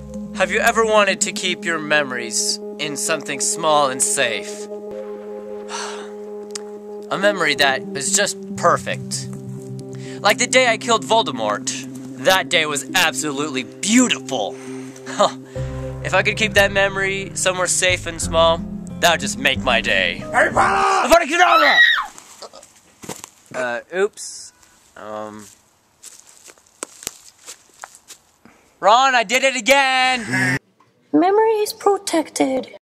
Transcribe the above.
Have you ever wanted to keep your memories in something small and safe? A memory that is just perfect. Like the day I killed Voldemort. That day was absolutely beautiful. If I could keep that memory somewhere safe and small, that would just make my day. Harry Potter! Oops. Ron, I did it again! Memory is protected.